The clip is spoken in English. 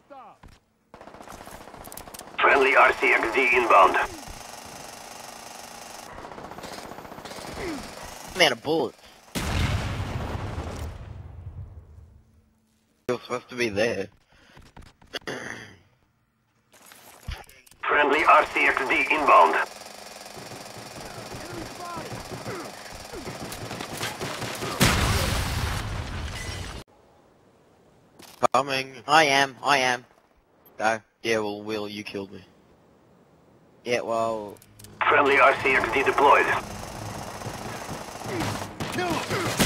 Friendly RCXD inbound. I'm out of bullets. You're supposed to be there. Friendly RCXD inbound. Coming. I am. Go. Yeah, well, Will, you killed me. Yeah, well... Friendly RCXD deployed. Kill him!